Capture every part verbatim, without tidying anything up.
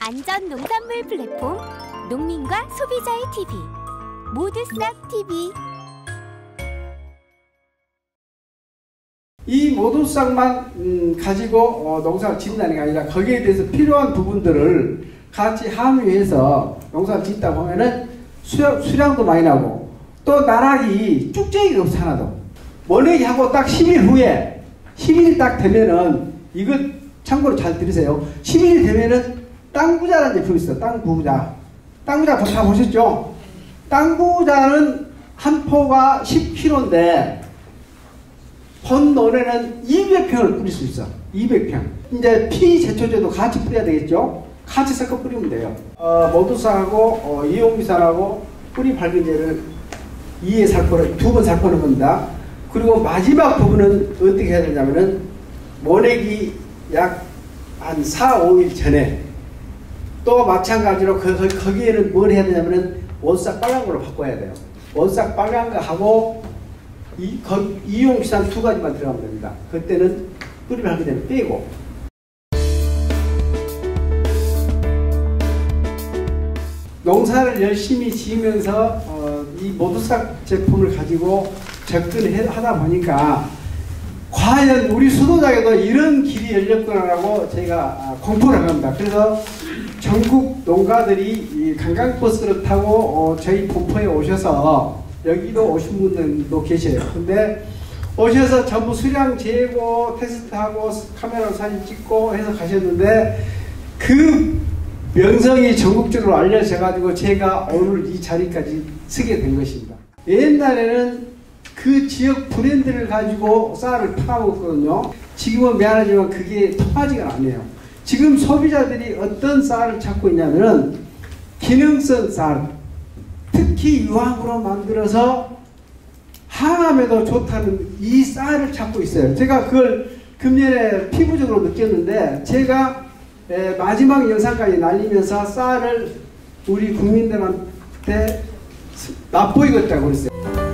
안전 농산물 플랫폼 농민과 소비자의 티비 모두싹 티비. 이 모두싹만 음, 가지고 어, 농사를 짓는다는 게 아니라 거기에 대해서 필요한 부분들을 같이 함유해서 농사를 짓다 보면은 수량, 수량도 많이 나고 또 나락이 쭉쟁이가 없어 하나도. 원액이 하고 딱 십 일 후에 십 일이 딱 되면은 이거 참고로 잘 들으세요. 십 일이 되면은 땅부자라는 제품이 있어요. 땅부자. 땅부자 다 보셨죠? 땅부자는 한 포가 십 킬로그램인데 본 논에는 이백 평을 뿌릴 수 있어. 이백 평. 이제 피제초제도 같이 뿌려야 되겠죠? 같이 섞어 뿌리면 돼요. 어, 모두싹하고 어, 이용비산하고 뿌리 밝은제를 이 회 살포를 두 번 살포하는 겁니다. 그리고 마지막 부분은 어떻게 해야 되냐면은 원액이 약 한 사, 오 일 전에 또 마찬가지로 그, 그, 거기에는 뭘 해야 되냐면은 원싹 빨간 걸로 바꿔야 돼요. 원싹 빨간 거 하고 이, 이용비산 두 가지만 들어가면 됩니다. 그때는 뿌리를 하게 되면 빼고. 농사를 열심히 지으면서 어, 이 모두싹 제품을 가지고 접근하다 보니까 과연 우리 수도장에도 이런 길이 열렸구나라고 제가 공포를 합니다. 그래서 전국 농가들이 이 관광버스를 타고 어, 저희 본포에 오셔서 여기도 오신 분들도 계셔요. 근데 오셔서 전부 수량 재고 테스트하고 카메라로 사진 찍고 해서 가셨는데 그 명성이 전국적으로 알려져 가지고 제가 오늘 이 자리까지 서게 된 것입니다. 옛날에는 그 지역 브랜드를 가지고 쌀을 팔아먹었거든요. 지금은 미안하지만 그게 통하지가 않아요. 지금 소비자들이 어떤 쌀을 찾고 있냐면은 기능성 쌀, 특히 유황으로 만들어서 항암에도 좋다는 이 쌀을 찾고 있어요. 제가 그걸 금년에 피부적으로 느꼈는데 제가 에, 마지막 영상까지 날리면서 쌀을 우리 국민들한테 맛보이겠다고 그랬어요.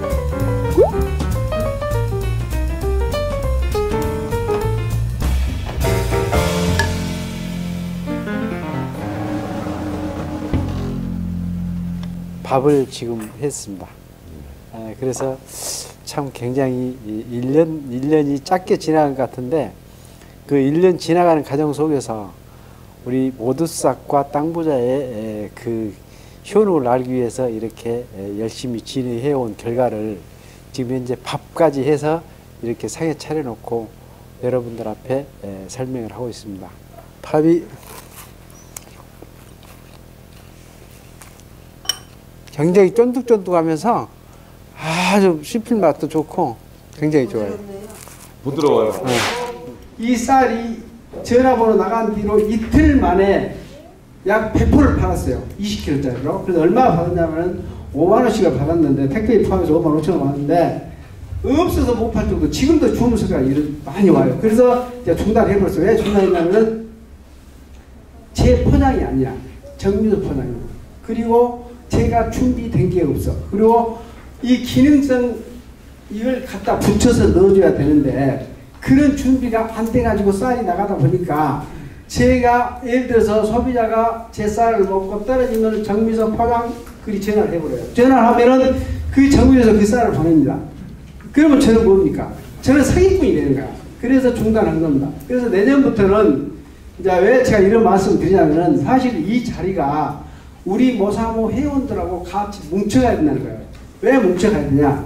밥을 지금 했습니다. 에, 그래서 참 굉장히 일 년, 일 년이 짧게 지나간 것 같은데 그 일 년 지나가는 과정 속에서 우리 모두싹과 땅부자의 그 효능을 알기 위해서 이렇게 열심히 진행해온 결과를 지금 현재 밥까지 해서 이렇게 상에 차려놓고 여러분들 앞에 설명을 하고 있습니다. 밥이 굉장히 쫀득쫀득하면서 아주 씹힐 맛도 좋고 굉장히 좋아요. 부드러워요. 네. 이 쌀이 전화번호 나간 뒤로 이틀 만에 약 백 포를 팔았어요. 이십 킬로그램짜리로. 그래서 얼마 받았냐면 오만 원씩을 받았는데 택배 포함해서 오만 오천 원 받았는데 없어서 못 팔 정도. 지금도 주문서가 많이 와요. 그래서 제가 중단해버렸어요. 왜 중단했냐면은 제 포장이 아니야. 정미소 포장이에요. 그리고 제가 준비된 게 없어. 그리고 이 기능성 이걸 갖다 붙여서 넣어줘야 되는데 그런 준비가 안 돼가지고 쌀이 나가다 보니까 제가 예를 들어서 소비자가 제 쌀을 먹고 떨어지면 정미소 포장 그리 전화를 해버려요. 전화를 하면은 그 정미소에서 그 쌀을 보냅니다. 그러면 저는 뭡니까? 저는 사기꾼이 되는 거야. 그래서 중단한 겁니다. 그래서 내년부터는 이제 왜 제가 이런 말씀을 드리냐면은 사실 이 자리가 우리 모사모 회원들하고 같이 뭉쳐가야 된다는 거예요. 왜 뭉쳐가야 되냐?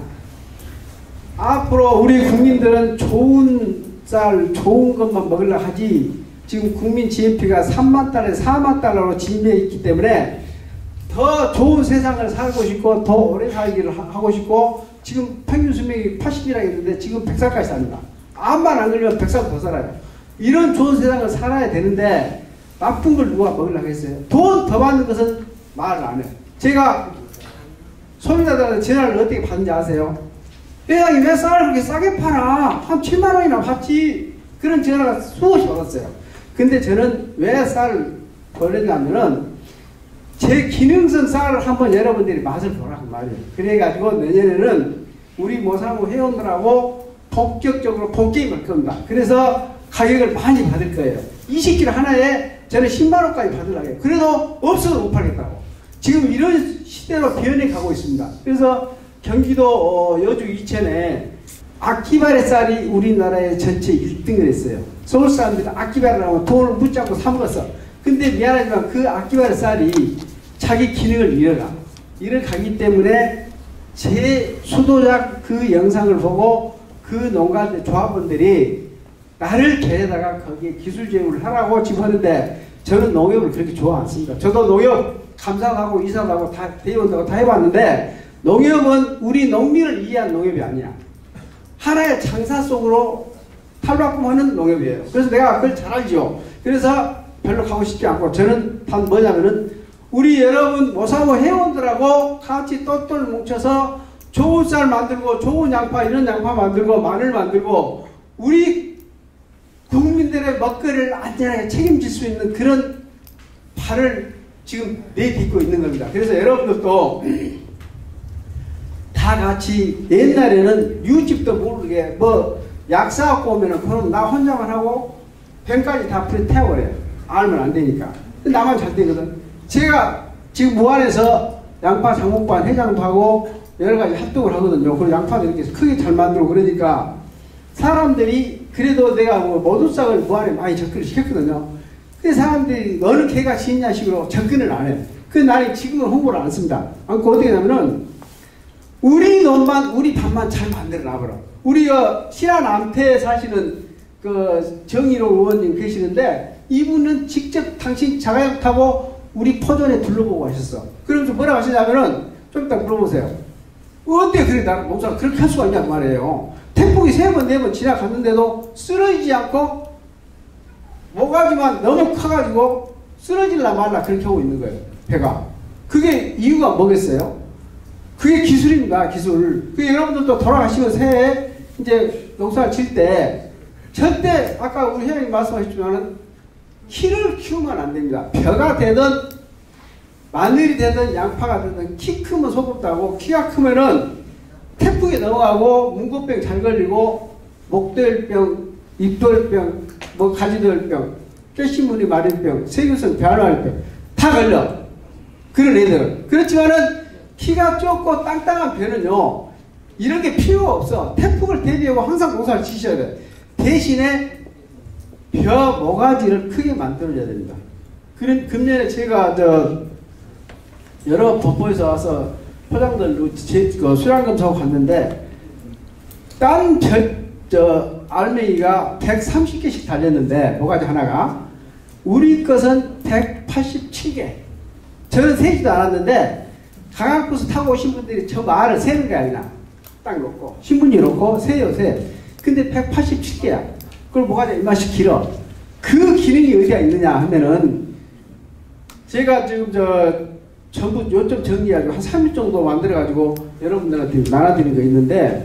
앞으로 우리 국민들은 좋은 쌀, 좋은 것만 먹으려고 하지 지금 국민 지엠피가 삼만 달러, 사만 달러로 진입해 있기 때문에 더 좋은 세상을 살고 싶고 더 오래 살기를 하고 싶고 지금 평균 수명이 팔십이라고 했는데 지금 백 살까지 삽니다. 암만 안 걸리면 백 살 더 살아요. 이런 좋은 세상을 살아야 되는데 나쁜 걸 누가 먹으려고 했어요. 돈 더 받는 것은 말을 안 해요. 제가 소비자들한테 전화를 어떻게 받는지 아세요? 회장님 왜 쌀을 그렇게 싸게 팔아? 한 칠만 원이나 받지. 그런 전화가 수없이 받았어요. 근데 저는 왜 쌀을 보냈냐면은 제 기능성 쌀을 한번 여러분들이 맛을 보라고 말이에요. 그래가지고 내년에는 우리 모사모 회원들하고 본격적으로 본게임을 겁니다. 그래서 가격을 많이 받을 거예요. 이십 킬로그램 하나에 저는 십만 원까지 받으려고 해요. 그래도 없어도 못 팔겠다고. 지금 이런 시대로 변해 가고 있습니다. 그래서 경기도 어, 여주 이천에 아키바레 쌀이 우리나라의 전체 일 등을 했어요. 서울 사람들이 아키바레라고 돈을 붙잡고 사 먹었어. 근데 미안하지만 그 아키바레 쌀이 자기 기능을 잃어가. 잃어가기 때문에 제 수도작 그 영상을 보고 그 농가들 조합원들이 나를 데려다가 거기에 기술 제휴를 하라고 지금 하는데 저는 농협을 그렇게 좋아 않습니다. 저도 농협 감사하고 이사하고 다 대의원하고 다 해봤는데 농협은 우리 농민을 위한 농협이 아니야. 하나의 장사 속으로 탈바꿈하는 농협이에요. 그래서 내가 그걸 잘 알죠. 그래서 별로 가고 싶지 않고 저는 단 뭐냐면은 우리 여러분 모사모 회원들하고 같이 똘똘 뭉쳐서 좋은 쌀 만들고 좋은 양파 이런 양파 만들고 마늘 만들고 우리 국민들의 먹거리를 안전하게 책임질 수 있는 그런 발을 지금 내딛고 있는 겁니다. 그래서 여러분들도 다 같이 옛날에는 유집도 모르게 뭐 약 사갖고 오면은 그럼 나 혼자만 하고 뱀까지 다 풀에 태워버려요. 알면 안 되니까. 나만 잘 되거든. 제가 지금 무안에서 양파 장목반 회장도 하고 여러 가지 합동을 하거든요. 그리고 양파도 이렇게 크게 잘 만들고 그러니까 사람들이 그래도 내가 뭐 모두싹을 무안에 많이 접근을 시켰거든요. 근데 사람들이 어느 개가 지냐 식으로 접근을 안 해요. 그 나는 지금은 홍보를 안 씁니다. 않고 어떻게 하냐면은 우리 놈만 우리 밥만 잘 만들어 놔버려. 우리 어, 신안 암태에 사시는 그 정일호 의원님 계시는데 이분은 직접 당신 자가용 타고 우리 포전에 둘러보고 하셨어. 그러면서 뭐라고 하시냐면은 좀 이따 물어보세요. 어때 그래 나는 농사를 그렇게 할 수가 있냐 그 말이에요. 태풍이 세 번 네 번 지나갔는데도 쓰러지지 않고 모가지만 너무 커가지고 쓰러질라 말라 그렇게 하고 있는 거예요. 배가. 그게 이유가 뭐겠어요? 그게 기술입니다. 기술. 그 여러분들도 돌아가시면 새해 이제 농사를 칠 때 절대 아까 우리 회장님 말씀하셨지만은 키를 키우면 안 됩니다. 벼가 되든 마늘이 되든 양파가 되든 키 크면 소급다고 키가 크면은 태풍에 넘어가고 문고병 잘 걸리고 목도열병, 입도열병, 뭐 가지도열병, 꾀신무늬 마른병, 세균성 변화열병 다 걸려. 그런 애들은. 그렇지만은 키가 좁고 땅땅한 벼는요 이런 게 필요가 없어. 태풍을 대비하고 항상 농사를 지셔야 돼. 대신에 벼 모가지를 크게 만들어줘야 됩니다. 그런 금년에 제가 저 여러 법보에서 와서 포장들 제, 그 수량검사하고 갔는데 딴 벼 저 알맹이가 백삼십 개씩 달렸는데 모가지 하나가 우리 것은 백팔십칠 개. 저는 세지도 않았는데 강학버스 타고 오신 분들이 저 말을 세는 게 아니라 딱 놓고 신문지 놓고 세요 세. 근데 백팔십칠 개야. 그걸 모가지가 이만씩 길어. 그 기능이 어디가 있느냐 하면은 제가 지금 저 전부 요점 정리하고 한 삼 일 정도 만들어가지고 여러분들한테 나눠드린 거 있는데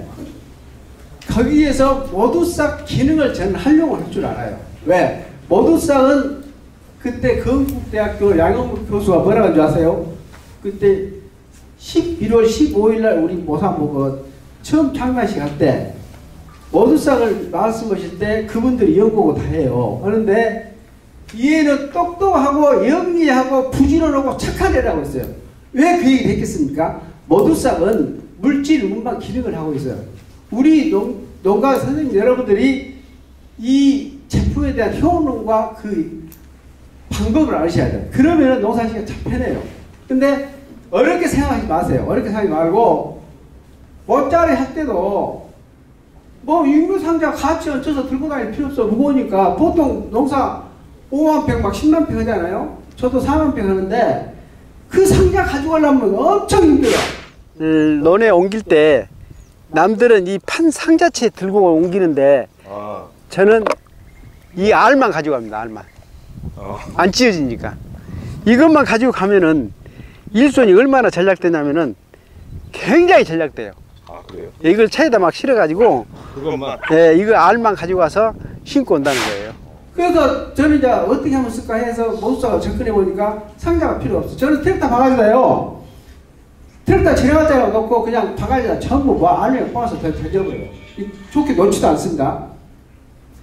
거기에서 모두싹 기능을 저는 활용을 할 줄 알아요. 왜? 모두싹은 그때 건국대학교 양영국 교수가 뭐라고 하는지 아세요? 그때 십일월 십오일 날 우리 모사모가 처음 창단식 할 때 모두싹을 말씀하실 때 그분들이 연구고 다 해요. 그런데 얘는 똑똑하고 영리하고 부지런하고 착한 애라고 했어요. 왜 그 얘기를 했겠습니까? 모두싹은 물질, 운반 기능을 하고 있어요. 우리 농, 농가 선생님 여러분들이 이 제품에 대한 효능과 그 방법을 아셔야 돼요. 그러면 농사하시기가 참 편해요. 근데 어렵게 생각하지 마세요. 어렵게 생각하지 말고 모짜리 할 때도 뭐 육류상자 같이 얹혀서 들고 다닐 필요 없어. 무거우니까. 보통 농사 오만 평 막 십만 평 하잖아요. 저도 사만 평 하는데 그 상자 가져가려면 엄청 힘들어. 음, 논에 옮길 때 남들은 이 판 상자채 들고 옮기는데 아. 저는 이 알만 가져갑니다. 알만. 아. 안 찢어지니까. 이것만 가지고 가면은 일손이 얼마나 전략되냐면은 굉장히 전략돼요. 아, 그래요? 이걸 차에다 막 실어가지고 그것만? 예, 이거 알만 가지고 와서 신고 온다는 거예요. 그래서 저는 이제 어떻게 하면 쓸까 해서 모두싹을 접근해 보니까 상자가 필요 없어. 저는 트랙터 바가지다요. 트랙터 지나갔다가 놓고 그냥 바가지다 전부 뭐 알맹이 뽑아서 더 던져버려요. 좋게 놓지도 않습니다.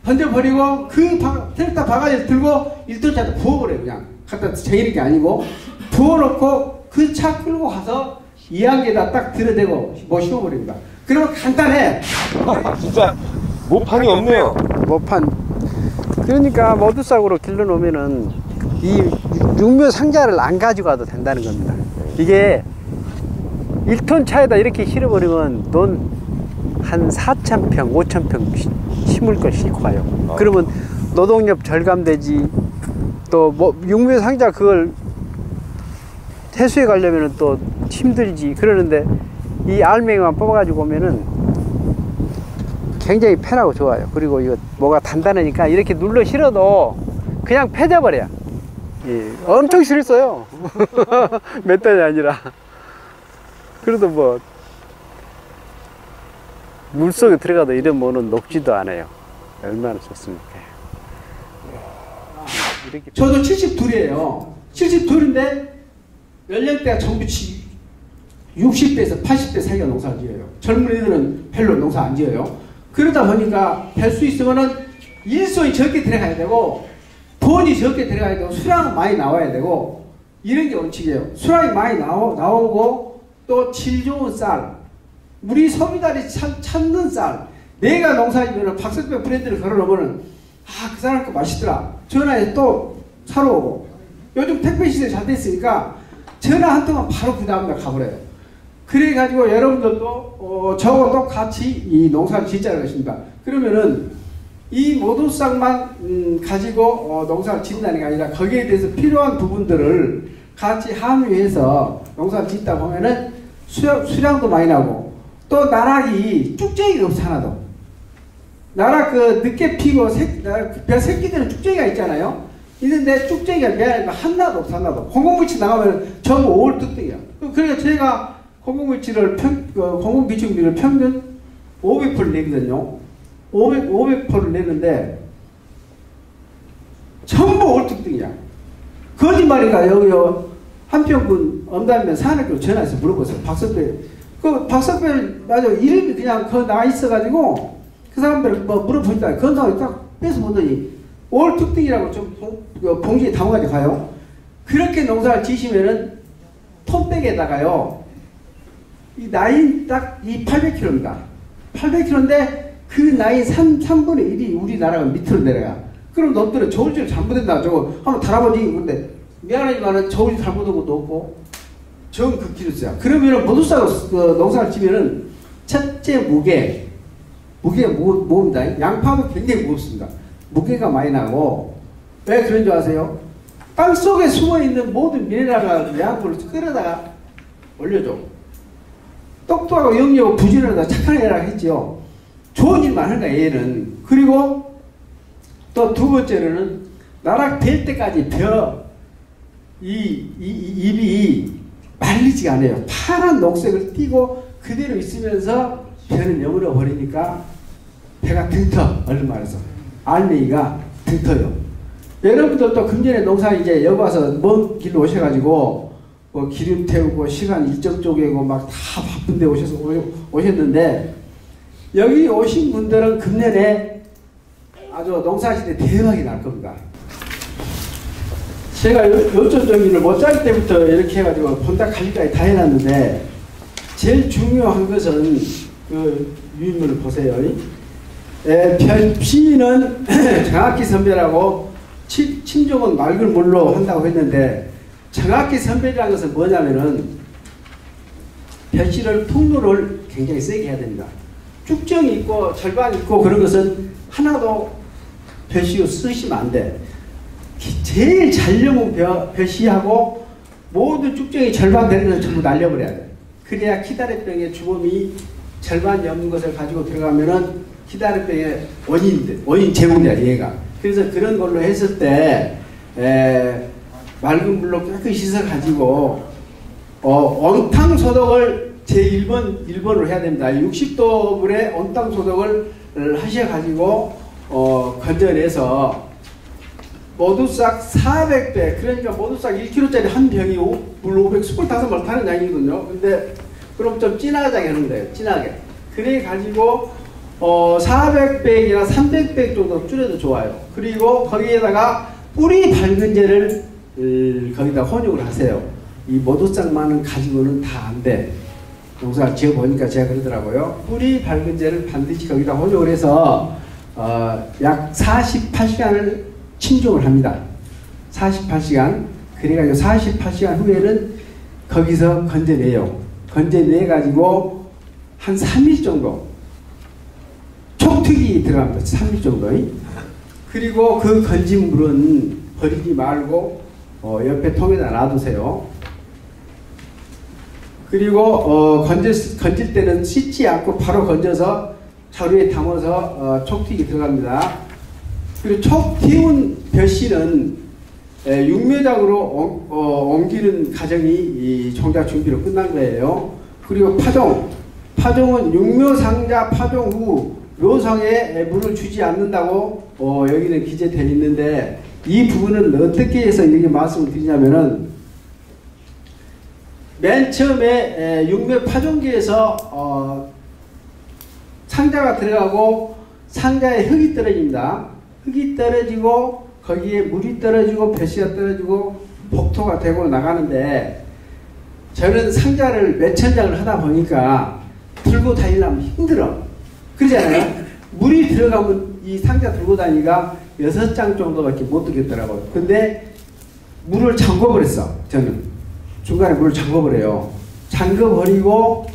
던져버리고 그 바, 트랙터 바가지를 들고 일 톤 차도 부어버려요. 그냥 갖다 재이는 게 아니고 부어놓고 그 차 끌고 가서 이항기에다 딱 들여대고 뭐 씌워버립니다. 그러면 간단해. 진짜 모판이 없네요. 모판. 그러니까 모두싹으로 길러놓으면은 이 육묘 상자를 안 가져가도 된다는 겁니다. 이게 일 톤 차에다 이렇게 실어버리면 돈 한 사천 평, 오천 평 심을 걸 싣고 가요. 어. 그러면 노동력 절감되지. 또 뭐 육묘 상자 그걸 해수에 가려면 또 힘들지. 그러는데 이 알맹이만 뽑아가지고 오면은 굉장히 편하고 좋아요. 그리고 이거 뭐가 단단하니까 이렇게 눌러 실어도 그냥 패져버려요. 예, 엄청 실었어요. 몇 단이 아니라. 그래도 뭐 물속에 들어가도 이런 뭐는 녹지도 않아요. 얼마나 좋습니까? 이렇게 저도 칠십이에요. 칠십이인데 연령대가 전부 육십 대에서 팔십 대 사이가 농사를 지어요. 젊은 애들은 별로 농사 안 지어요. 그러다 보니까 될 수 있으면은 일손이 적게 들어가야 되고 돈이 적게 들어가야 되고 수량은 많이 나와야 되고 이런 게 원칙이에요. 수량이 많이 나오, 나오고 또 질 좋은 쌀, 우리 소비자들이 참, 찾는 쌀. 내가 농사지면은 박석배 브랜드를 걸어놓으면은 아, 그 사람 거 맛있더라. 전화해서 또 사러 오고. 요즘 택배 시대 잘 됐으니까 전화 한 통만 바로 그 다음날 가버려요. 그래가지고 여러분들도 어, 저하고 똑같이 이 농사를 짓자는 것입니다. 그러면은 이 모두싹만 음, 가지고 어, 농사를 짓는다는 게 아니라 거기에 대해서 필요한 부분들을 같이 함유해서 농사를 짓다 보면은 수량, 수량도 많이 나고 또 나락이 쭉쟁이가 없어 하나도. 나락 그 늦게 피고 새, 벼 새끼들은 쭉쟁이가 있잖아요. 있는데 쭉쟁이가 미안해 하나도 없어 하나도. 공공비치 나가면 전부 오월 뚝뚝이야. 그러니까 제가 공공비치를 평, 어, 공공비치비를 평균 오백 퍼센트 내거든요. 오백, 오백 퍼센트 내는데 전부 오월 뚝뚝이야. 거짓말이가 여기요. 한평군 엄담면 산악교 전화해서 물어보세요. 박석배. 그 박석배를 맞아 이름이 그냥 그 나와 있어가지고 그 사람들 뭐 물어보니까 그 나와 딱 뺏어 보더니 오월 뚝뚝이라고 좀 봉, 봉지에 담아가지고 가요. 그렇게 농사를 지시면은 톤백에다가요. 이 나인 딱 이 팔백 킬로미터입니다. 팔백 킬로미터인데 그 나인 삼, 삼분의 일이 우리나라가 밑으로 내려가. 그럼 너들은 저울질 잘못했나 저거 한번 달아보지. 근데 미안하지만은 저울질 잘못한 것도 없고 정 극기로서야. 그러면은 모두싹으로 그 농사를 지면은 첫째 무게, 무게가 무, 무겁니다. 양파도 굉장히 무겁습니다. 무게가 많이 나고 왜 그런 줄 아세요? 땅 속에 숨어 있는 모든 미네랄과 양분을 끌어다가 올려줘. 똑똑하고 영리하고 부지런하다 착한 애라 했지요. 좋은 일만 하는 거야 얘는. 그리고 또 두 번째로는 나락 될 때까지 벼 이, 이, 이 잎이 말리지가 않아요. 파란 녹색을 띠고 그대로 있으면서 벼는 여물어 버리니까 배가 등터. 얼른 말해서 알맹이가 등터요. 여러분들도 금년에 농사 이제 여기 와서 먼 길로 오셔가지고 뭐 기름 태우고 시간 일정 쪼개고 막 다 바쁜데 오셔서 오셨는데 여기 오신 분들은 금년에 아주 농사짓는데 대박이 날 겁니다. 제가 요점 정리를 못자기 때부터 이렇게 해가지고 본다 칼리까지 다 해놨는데 제일 중요한 것은 그 유인물을 보세요. 에, 편피는 정확히 선별하고 침, 침종은 맑은 물로 한다고 했는데 정확히 선별이라는 것은 뭐냐면은 벼씨를 풍루를 굉장히 세게 해야 됩니다. 쭉정이 있고 절반이 있고 그런 것은 하나도 벼씨로 쓰시면 안 돼. 제일 잘 넘은 벼, 벼씨하고 모든 쭉정이 절반 되는 것을 전부 날려버려야 돼. 그래야 키다리병의 주범이 절반 넘는 것을 가지고 들어가면은 키다리병의 원인, 원인 제공이야 얘가. 그래서 그런 걸로 했을 때 에, 맑은 물로 깨끗이 씻어가지고 어, 온탕 소독을 제일 번, 일 번으로 해야 됩니다. 육십 도 물에 온탕 소독을 하셔가지고 어, 건져내서 모두싹 사백 배, 그러니까 모두싹 일 킬로그램짜리 한 병이 물 오백이십오 번 타는 양이거든요. 근데 그럼 좀 진하게 하는 거예요. 진하게. 그래 가지고 어, 사백 백이나 삼백 백 정도 줄여도 좋아요. 그리고 거기에다가 뿌리 밝은제를 음, 거기다 혼용을 하세요. 이 모두쌍만은 가지고는 다 안 돼. 농사 지어보니까 제가 그러더라고요. 뿌리 밝은제를 반드시 거기다 혼용을 해서 어, 약 사십팔 시간을 침종을 합니다. 사십팔 시간. 그래가지고 사십팔 시간 후에는 거기서 건져내요. 건져내가지고 한 삼 일 정도 촉특이 들어갑니다. 삼 일 정도. 그리고 그 건진 물은 버리지 말고 어, 옆에 통에다 놔두세요. 그리고 어, 건질, 건질 때는 씻지 않고 바로 건져서 자루에 담아서 어, 촉튀기 들어갑니다. 그리고 촉 튀운 벼씨는 에, 육묘장으로 어, 어, 옮기는 과정이 이 종자 준비로 끝난 거예요. 그리고 파종. 파종은 육묘상자 파종 후 묘상에 물을 주지 않는다고 어, 여기는 기재되어 있는데 이 부분은 어떻게 해서 이렇게 말씀을 드리냐면은 맨 처음에 에, 육묘 파종기에서 어, 상자가 들어가고 상자에 흙이 떨어집니다. 흙이 떨어지고 거기에 물이 떨어지고 벼씨가 떨어지고 복토가 되고 나가는데 저는 상자를 몇천 장을 하다 보니까 들고 다니려면 힘들어. 그러잖아요. 물이 들어가면 이 상자 들고 다니기가 여섯 장 정도밖에 못 들겠더라고요. 근데 물을 잠궈버렸어. 저는 중간에 물을 잠궈버려요. 잠궈버리고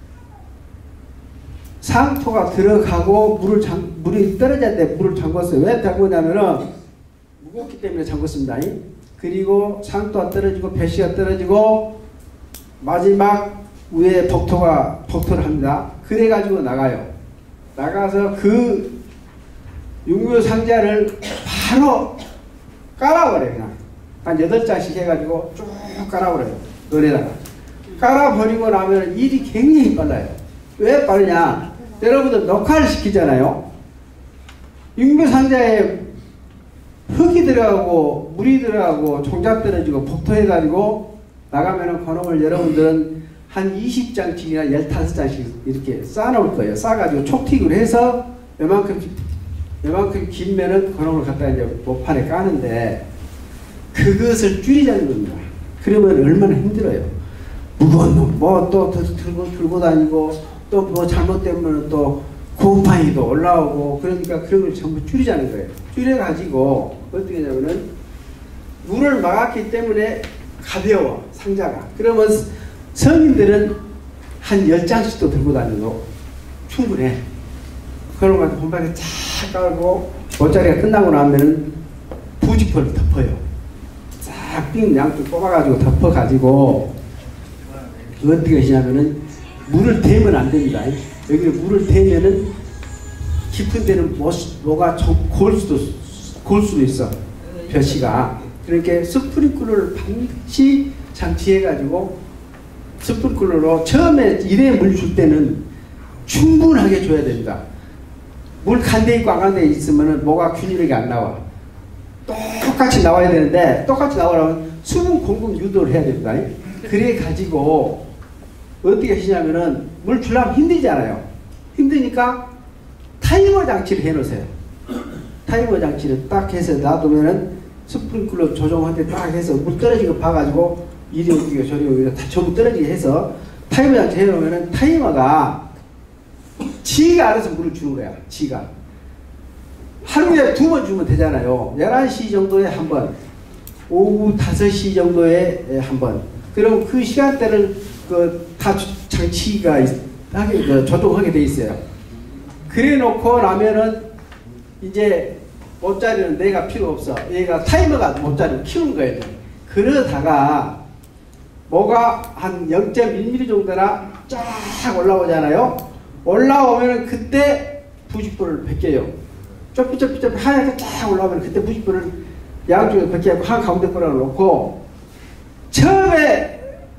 상토가 들어가고 물을 잠, 물이 떨어질 때 물을 잠궜어요. 왜 잠궜냐면은 무겁기 때문에 잠궜습니다. 그리고 상토가 떨어지고 벼씨가 떨어지고 마지막 위에 복토가 복토를 합니다. 그래가지고 나가요. 나가서 그 육묘 상자를 바로 깔아버려요. 그냥 한 여덟 장씩 해가지고 쭉 깔아버려요. 논에다가 깔아버리고 나면 일이 굉장히 빨라요. 왜 빠르냐? 여러분들 녹화를 시키잖아요. 육묘 상자에 흙이 들어가고 물이 들어가고 종자 떨어지고 복토해가지고 나가면은 그놈을 여러분들은 한 이십 장씩이나 십오 장씩 이렇게 쌓아놓을 거예요. 쌓아가지고 촉틱을 해서 요만큼, 요만큼 길면은 그놈을 갖다 이제 목판에 까는데 그것을 줄이자는 겁니다. 그러면 얼마나 힘들어요. 무거운 놈, 뭐 또 들고, 들고 다니고 또 뭐 잘못되면 또 고음파이도 올라오고 그러니까 그런 걸 전부 줄이자는 거예요. 줄여가지고 어떻게 하냐면은 물을 막았기 때문에 가벼워 상자가. 그러면 성인들은 한 열 장씩도 들고 다녀도 충분해. 그런 거 가지고 본방에 쫙 깔고 돗자리가 끝나고 나면은 부직포를 덮어요. 싹 빙 양쪽 뽑아가지고 덮어가지고 어떻게 하시냐면은 물을 대면 안 됩니다. 여기는 물을 대면은 깊은 데는 뭐, 뭐가 골 수도, 골 수도 있어. 벼씨가. 그러니까 스프링클러를 반드시 장치해가지고 스프링클러로 처음에 일회 물 줄 때는 충분하게 줘야 됩니다. 물 간 데 있고 안 간 데 있으면은 뭐가 균일하게 안 나와. 똑같이 나와야 되는데 똑같이 나오려면 수분 공급 유도를 해야 됩니다. 그래 가지고 어떻게 하시냐면은 물 주려면 힘들잖아요. 힘드니까 타이머 장치를 해 놓으세요. 타이머 장치를 딱 해서 놔두면은 스프링클러 조정할 때 딱 해서 물 떨어지고 봐가지고 이리 옮기고 저리 옮기고 다 전부 떨어지게 해서 타이머 장치 해 놓으면은 타이머가 지가 알아서 물을 주는 거야. 지가. 하루에 두 번 주면 되잖아요. 열한 시 정도에 한 번, 오후 다섯 시 정도에 한 번. 그럼 그 시간대를 그 다 장치가 하게, 그 조정하게 돼 있어요. 그래 놓고 나면은 이제 못자리는 내가 필요 없어. 얘가 타이머가 못자리를 키우는 거예요. 그러다가 뭐가 한 영 점 일 밀리미터 정도나 쫙 올라오잖아요. 올라오면은 그때 부직포를 벗겨요. 쪼삐쪼삐쪼삐 하얗게 쫙 올라오면 그때 부직포를 양쪽에 벗겨갖고 한 가운데 거를 놓고 처음에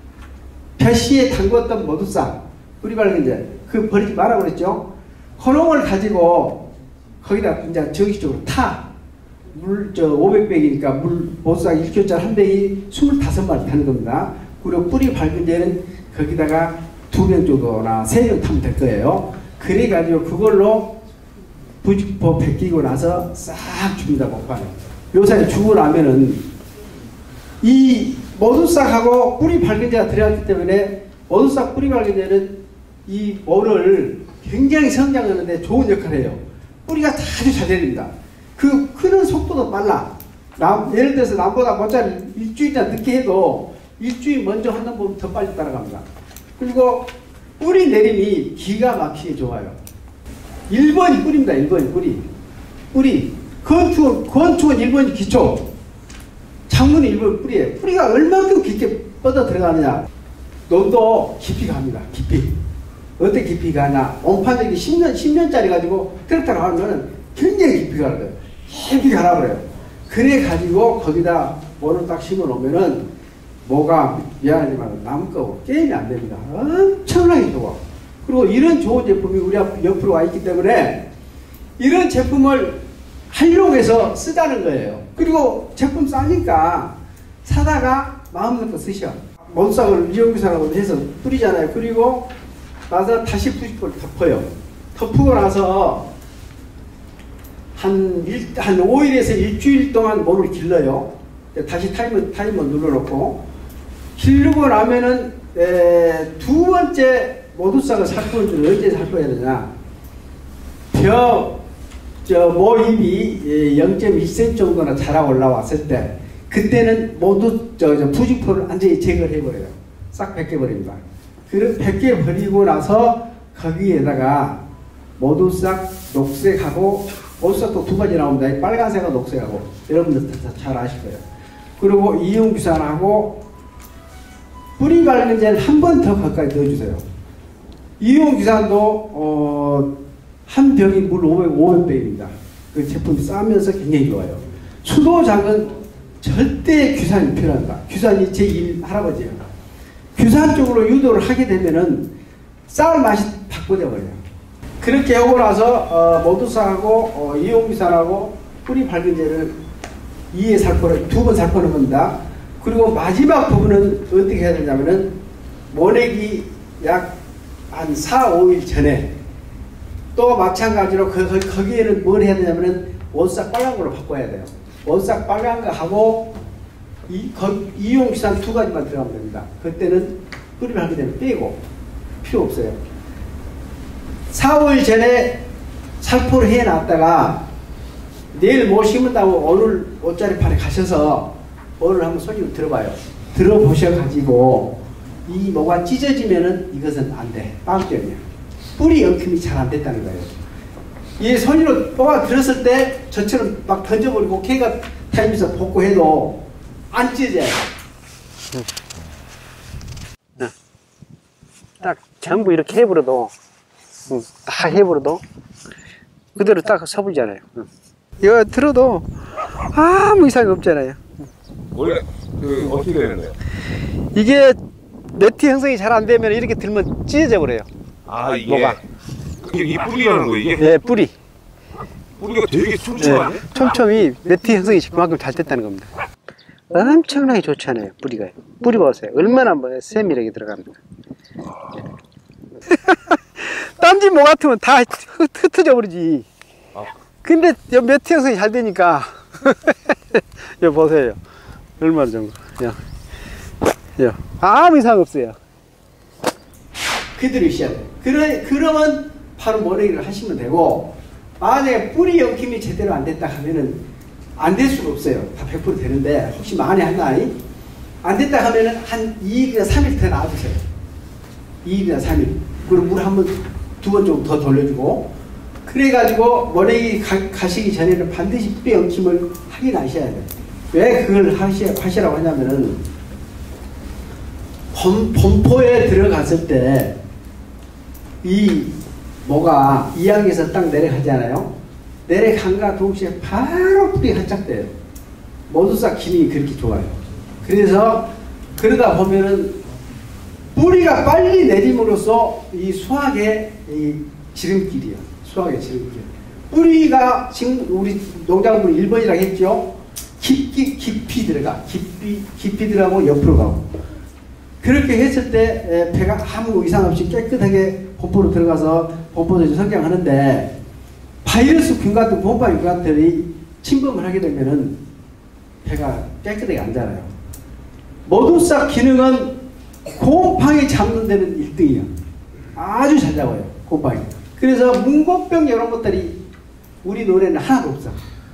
벼씨에 담궜던 모두싹 뿌리 밝은제 그 버리지 말라고 그랬죠. 그놈을 가지고 거기다 이제 정식적으로 타. 물, 저, 오백 백이니까 물, 모두싹 일 킬로그램짜리 한 백이 스물다섯 마리 타는 겁니다. 그리고 뿌리 밝은제는 거기다가 두 병 정도나 세 병 타면 될 거예요. 그래가지고 그걸로 부직포 벗기고 나서 싹 줍니다. 목판에. 요새 주고 나면은 이 모두싹하고 뿌리 밝은제가 들어갔기 때문에 모두싹 뿌리 밝은제는 이 모를 굉장히 성장하는데 좋은 역할을 해요. 뿌리가 아주 잘 내립니다. 그 크는 속도도 빨라. 남, 예를 들어서 남보다 모짜를 일주일이나 늦게 해도 일주일 먼저 한번 보면 더 빨리 따라갑니다. 그리고 뿌리 내림이 기가 막히게 좋아요. 일 번이 뿌리입니다. 일 번이 뿌리. 뿌리. 건축은, 건축은 일 번이 기초. 창문은 일 번이 뿌리예요. 뿌리가 얼마큼 깊게 뻗어 들어가느냐. 논도 깊이 갑니다. 깊이. 어떻게 깊이 가냐. 온판적이 십 년, 십 년짜리 가지고 그렇다고 하면 굉장히 깊이 가는 거예요. 깊이 가라버려요. 그래가지고 거기다 뭐를 딱 심어 놓으면은 뭐가 미안하지만 남고 게임이 안 됩니다. 엄청나게 좋아. 그리고 이런 좋은 제품이 우리 앞 옆으로 와 있기 때문에 이런 제품을 활용해서 쓰자는 거예요. 그리고 제품 싸니까 사다가 마음 놓고 쓰셔. 모두싹을 이용기사라고 해서 뿌리잖아요. 그리고 나서 다시 부직포를 덮어요. 덮고 나서 한, 일, 한 오 일에서 일주일 동안 몸을 길러요. 다시 타이머, 타이머 눌러놓고 기르고 나면은 에, 두 번째 모두싹을 살포할 줄 언제 살포해야 되냐. 벼, 저, 모입이 영 점 일 센티미터 정도나 자라 올라왔을 때 그때는 모두 저, 저 부직포를 완전히 제거를 해버려요. 싹 벗겨버립니다. 그 벗겨버리고 나서 거기에다가 모두싹 녹색하고 모두싹도 두 가지 나옵니다. 빨간색하고 녹색하고 여러분들 다 잘 아실 거예요. 그리고 이용규산하고 뿌리 밝은제를 한 번 더 가까이 넣어주세요. 이용규산도 어, 한 병이 물 오백 배입니다. 그 제품이 싸면서 굉장히 좋아요. 수도장은 절대 규산이 필요합니다. 규산이 제일 할아버지예요. 규산 쪽으로 유도를 하게 되면은 쌀 맛이 바꿔져 버려요. 그렇게 하고 나서 어, 모두싹하고 어, 이용규산하고 뿌리 밝은제를 이 회 살포를 두 번 살포하는 겁니다. 그리고 마지막 부분은 어떻게 해야 되냐면은 모내기 약 한 사, 오 일 전에 또 마찬가지로 그, 그, 거기에는 뭘 해야 되냐면은 모두싹 빨간 걸로 바꿔야 돼요. 모두싹 빨간 거 하고 이, 이용규산 두 가지만 들어가면 됩니다. 그때는 뿌리 밝은제는 빼고 필요 없어요. 사, 오 일 전에 살포를 해 놨다가 내일 뭐 심은다고 오늘 옷자리판에 가셔서 오늘 한번 손님 들어봐요. 들어보셔가지고 이 뭐가 찢어지면은 이것은 안 돼. 빵점이야. 뿌리 엉킴이 잘 안 됐다는 거예요. 이 손으로 뽑아 들었을 때 저처럼 막 던져버리고 걔가 타임에서 복구해도 안 찢어져요. 응. 딱 전부 이렇게 해버려도 응. 다 해버려도 그대로 딱 서불잖아요. 응. 이거 들어도 아무 이상이 없잖아요. 원래 그 어떻게 되는 거예요? 이게 네트 형성이 잘 안 되면 이렇게 들면 찢어져 버려요. 아 이게 뭐가? 이게 뿌리라는 거 이게? 네, 뿌리. 뿌리가 되게 촘촘하네. 네, 촘촘히 네트 형성이 그만큼 잘 됐다는 겁니다. 엄청나게 좋잖아요. 뿌리가. 뿌리 보세요. 얼마나 뭐 세밀하게 들어갑니다. 딴지 뭐 같으면 다 흩어져 버리지. 아. 근데 매트 형성이 잘 되니까 여기 보세요. 얼마 정도. 야. 야. 아무 이상 없어요. 그대로 있어야 돼요. 그러, 그러면 바로 모래기를 하시면 되고, 만약에 뿌리 엉킴이 제대로 안 됐다 하면은 안 될 수가 없어요. 다 백 퍼센트 되는데 혹시 만에 하나니 안 됐다 하면은 한 이 일이나 삼 일 더 놔두세요. 이 일이나 삼 일. 그리고 물 한 번, 두 번 정도 더 돌려주고, 그래가지고 모래기 가, 가시기 전에는 반드시 뿌리 엉킴을 확인하셔야 돼요. 왜 그걸 하시, 하시라고 하냐면은 봄, 봄포에 들어갔을 때 이 뭐가 이항에서 딱 내려가잖아요. 내려간과 동시에 바로 뿌리 한짝돼요. 모두싹 기능이 그렇게 좋아요. 그래서 그러다 보면은 뿌리가 빨리 내림으로써 이 수확의 이 지름길이에요. 수확의 지름길. 뿌리가 지금 우리 농작물 일 번이라고 했죠. 깊이 깊이 들어가. 깊이 깊이 들어가고 옆으로 가고. 그렇게 했을 때 에, 배가 아무 이상 없이 깨끗하게 본포로 들어가서 본포에서 성장하는데 바이러스균 같은 본파균 같은 침범을 하게 되면은 배가 깨끗하게 안 자라요. 모두싹 기능은 곰팡이 잡는 데는 일 등이에요. 아주 잘 잡아요. 곰팡이. 그래서 문고병 이런 것들이 우리 논에는 하나도 없어.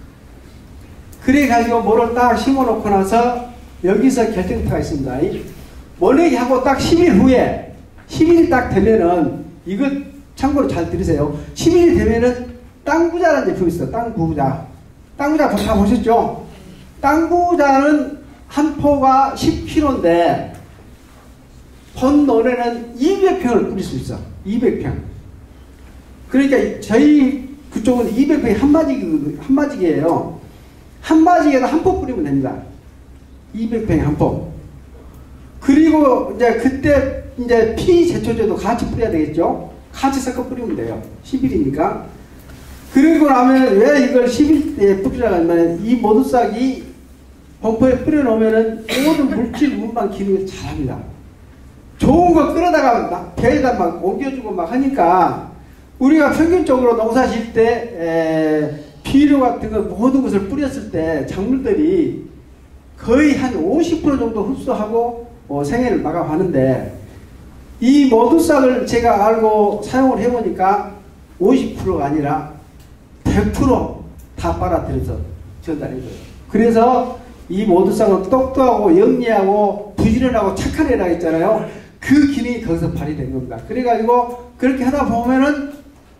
그래가지고 뭐를 딱 심어놓고 나서 여기서 결정타가 있습니다. 원래기 하고 딱 십 일 후에 십 일이 딱 되면은 이거 참고로 잘 들으세요. 십 일이 되면은 땅부자라는 제품이 있어요. 땅부자. 땅부자 다 보셨죠? 땅부자는 한 포가 십 킬로그램인데 본 논에는 이백 평을 뿌릴 수 있어. 이백 평. 그러니까 저희 그쪽은 이백 평이 한마지기, 한마지기예요. 한마지기에다 한 포 뿌리면 됩니다. 이백 평에 한 포. 그리고 이제 그때 이제 피 제초제도 같이 뿌려야 되겠죠? 같이 섞어 뿌리면 돼요. 십 일이니까. 그리고 나면 왜 이걸 십 일에 뿌리라고 하면 이 모두싹이 범퍼에 뿌려놓으면은 모든 물질 운반 기능을 잘합니다. 좋은 거 끌어다가 막 배에다 막 옮겨주고 막 하니까 우리가 평균적으로 농사 질 때 비료 같은 거 모든 것을 뿌렸을 때 작물들이 거의 한 오십 퍼센트 정도 흡수하고 어, 생애를 마감하는데 이 모두싹을 제가 알고 사용을 해보니까 오십 퍼센트가 아니라 백 퍼센트 다 빨아들여서 전달해줘요. 그래서 이 모두싹은 똑똑하고 영리하고 부지런하고 착한 애라 했잖아요. 그 기능이 거기서 발휘된 겁니다. 그래가지고 그렇게 하다 보면은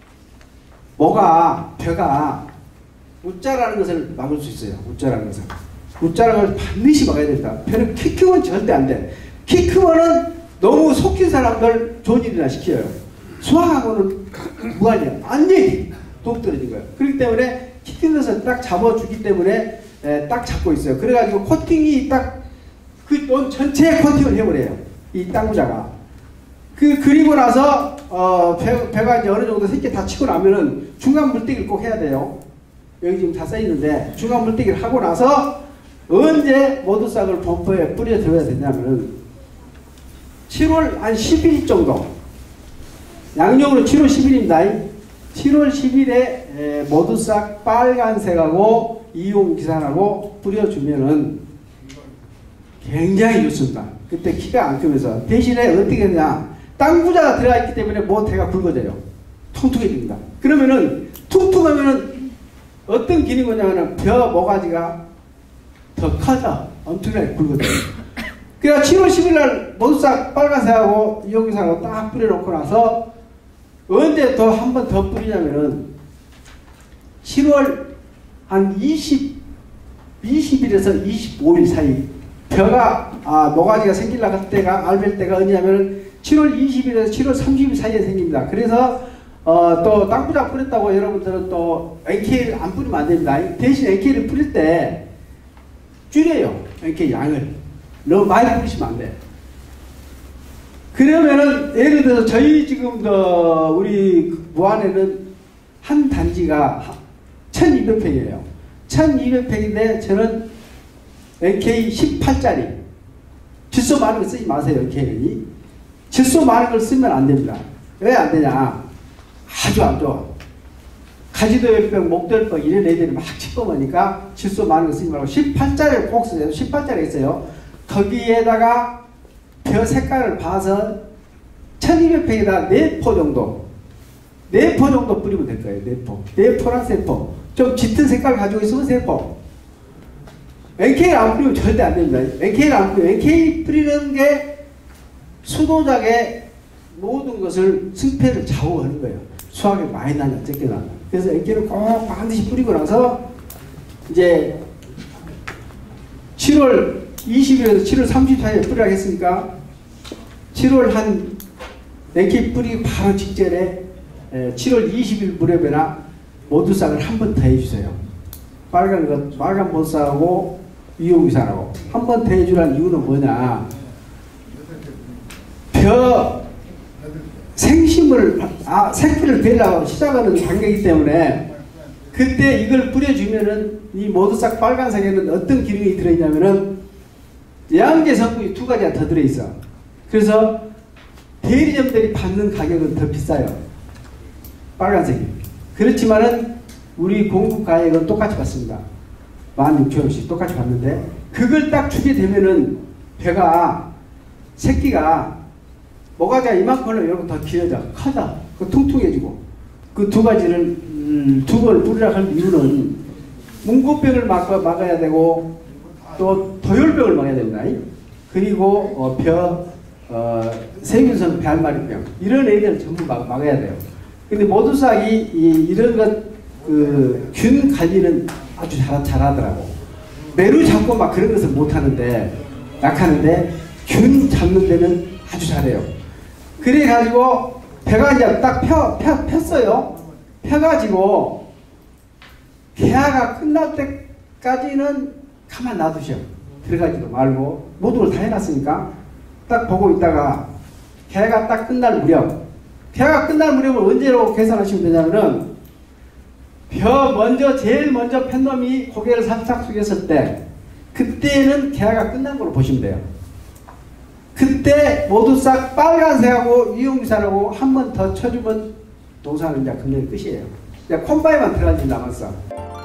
뭐가 벼가 웃자라는 것을 막을 수 있어요. 웃자라는 것을. 웃자라는 걸 반드시 막아야 된다. 벼는 키 크면 절대 안 돼. 키 크면은 너무 속힌 사람들 좋은 일이나 시켜요. 수학하고는 무관이야. 완전히 독 떨어진 거예요. 그렇기 때문에 키 큰 것을 딱 잡아주기 때문에 에, 딱 잡고 있어요. 그래가지고 코팅이 딱 그 논 전체에 코팅을 해버려요. 이 땅부자가. 그, 그리고 나서, 어, 배, 배가 이제 어느 정도 새끼 다 치고 나면은 중간 물떼기를 꼭 해야 돼요. 여기 지금 다 써있는데 중간 물떼기를 하고 나서 언제 모두싹을 범퍼에 뿌려 들어야 되냐면은 칠월 한 십 일 정도. 양력으로 칠월 십 일입니다. 칠월 십 일에 에, 모두싹 빨간색하고 이용기산하고 뿌려주면은 굉장히 좋습니다. 그때 키가 안 크면서 대신에 어떻게 하냐 땅부자가 들어가 있기 때문에 모태가 굵어져요. 통통해집니다. 그러면은 퉁퉁하면은 어떤 기능이 뭐냐면은 벼 모가지가 더 커져. 엄청나게 굵어져요. 그래서 칠월 십 일 날 모두싹 빨간색하고 이용기산하고 딱 뿌려놓고 나서 언제 더 한 번 더 뿌리냐면은 칠월 한 이십, 이십 일에서 이십오 일 사이 벼가 아, 모가지가 생기려고 할 때가 알벨 때가 언제냐면 칠월 이십 일에서 칠월 삼십 일 사이에 생깁니다. 그래서 어, 또 땅부자 뿌렸다고 여러분들은 또 엔케이를 안 뿌리면 안 됩니다. 대신 엔케이를 뿌릴 때 줄여요. 엔케이 양을. 너무 많이 뿌리시면 안 돼. 그러면은 예를 들어서 저희 지금 어, 우리 무안에는 한 단지가 천이백 평이에요. 천이백 평인데 저는 엔케이 십팔 짜리 질소 많은 거 쓰지 마세요. 엔케이는 질소 많은 걸 쓰면 안 됩니다. 왜 안 되냐? 아주 안 좋아. 가지도열병, 목도열병 이런 애들이 막 침범하니까 질소 많은 거 쓰지 말고 십팔 짜리를 꼭 쓰세요. 십팔 짜리 있어요. 거기에다가 벼 색깔을 봐서 천이백 평에다 네 포 정도 네 포 정도 뿌리면 될 거예요. 네 포. 네 포랑 세 포. 좀 짙은 색깔 가지고 있으면 세 포. 엔케이를 안 뿌리면 절대 안 됩니다. 엔케이를 안 뿌리면, 엔케이 뿌리는 게 수도작의 모든 것을 승패를 좌우하는 거예요. 수확이 많이 나냐, 적게 나냐. 그래서 엔케이를 꼭 반드시 뿌리고 나서 이제 칠월 이십 일에서 칠월 삼십 일 사이에 뿌리라고 했으니까 칠월 한 엔케이 뿌리기 바로 직전에 칠월 이십 일 무렵에나 모두싹을 한 번 더 해주세요. 빨간 것, 빨간 모두싹하고 이용기산하고 한 번 더 해주라는 이유는 뭐냐? 벼 생심을 아 새끼를 베려고 시작하는 단계이기 때문에 그때 이걸 뿌려주면은 이 모두싹 빨간색에는 어떤 기능이 들어있냐면은 영양제 성분이 두 가지가 더 들어있어. 그래서 대리점들이 받는 가격은 더 비싸요. 빨간색이. 그렇지만은 우리 공급 가격은 똑같이 받습니다. 만 육천 원씩 똑같이 받는데 그걸 딱 주게 되면은 배가 새끼가 모가지가 이만큼으로 이렇게 더 길어져. 커져. 그 퉁퉁해지고. 그 두 가지를 음, 두 번을 뿌리라 할 이유는 문고병을 막, 막아야 되고 또 도열병을 막아야 됩니다. 그리고 어, 벼, 어, 세균성 배알마리병 이런 애들을 전부 막, 막아야 돼요. 근데 모두싹이 이, 이런 것 그 균 관리는 아주 잘, 잘하더라고. 매루 잡고 막 그런 것을 못하는데 약하는데 균 잡는 데는 아주 잘해요. 그래가지고 배가 이제 딱 펴, 펴, 폈어요. 펴가지고 개화가 끝날 때까지는 가만 놔두셔. 들어가지도 말고 모든 걸 다 해놨으니까 딱 보고 있다가 개화가 딱 끝날 무렵, 개화가 끝날 무렵을 언제로 계산하시면 되냐면은 벼 먼저 제일 먼저 편 놈이 고개를 살짝 숙였을 때 그때는 개화가 끝난 걸로 보시면 돼요. 그때 모두 싹 빨간색하고 유용비산하고 한 번 더 쳐주면 동사는 이제 금년이 끝이에요. 이제 콤바인만 들어가지 남았어.